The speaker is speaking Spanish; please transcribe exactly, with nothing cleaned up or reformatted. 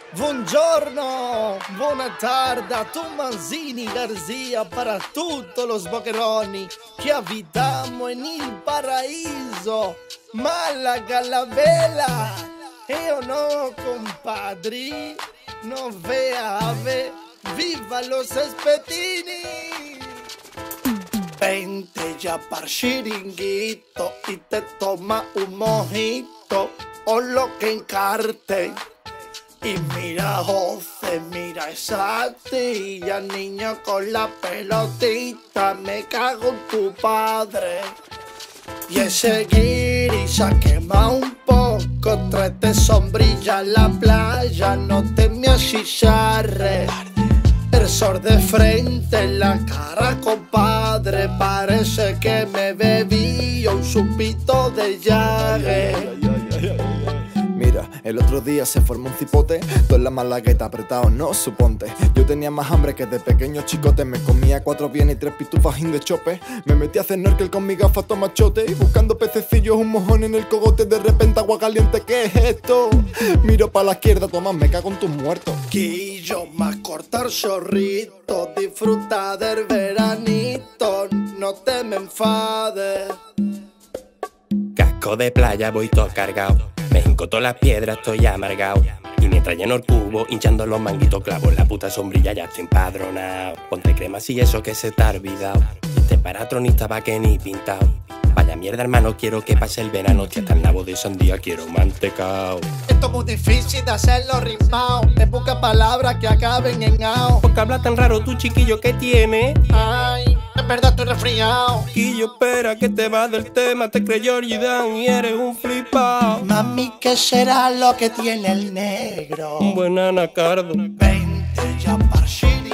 Buongiorno, buona tarda, tu Manzini Garzia para tutti los boqueroni che abitamos en il paraíso, Málaga la vela. Io no, compadri, no vea ave, viva los espetini. Vente ya par chiringuito y te toma un mojito o lo que encarte. Y mira José, mira esa tía, niño con la pelotita, me cago en tu padre. Y ese guiri se ha quemado un poco, tráete sombrilla a la playa, no te me achicharre. El sol de frente en la cara, compadre, parece que me bebí un chupito de llave. Mira, el otro día se formó un cipote, todo en la malagueta apretado, no suponte. Yo tenía más hambre que de pequeño chicote. Me comía cuatro bienes y tres pitufajín de chope. Me metí a hacer snorkel con mi gafas tomachote y buscando pececillos un mojón en el cogote. De repente agua caliente, ¿qué es esto? Miro pa' la izquierda, Tomás, me cago en tus muertos. Quillo más cortar chorrito, disfruta del veranito, no te me enfades. Casco de playa, voy todo cargado. Me hinco todas las piedras, estoy amargado. Y mientras lleno el cubo, hinchando los manguitos clavos, la puta sombrilla ya estoy empadronado. Ponte crema si eso que se te ha olvidado. Este paratronista va que ni pintado. Vaya mierda, hermano, quiero que pase el verano. Hostia, hasta el nabo de sandía quiero mantecao. Esto es muy difícil de hacerlo rimao. Me busca palabras que acaben en ao. ¿Por qué hablas tan raro tú, chiquillo, que tiene? Ay, en verdad estoy resfriado. Chiquillo, espera que te vas del tema. Te creyó Jordan y eres un flipao. Mami, ¿qué será lo que tiene el negro? Un buen anacardo. Vente ya par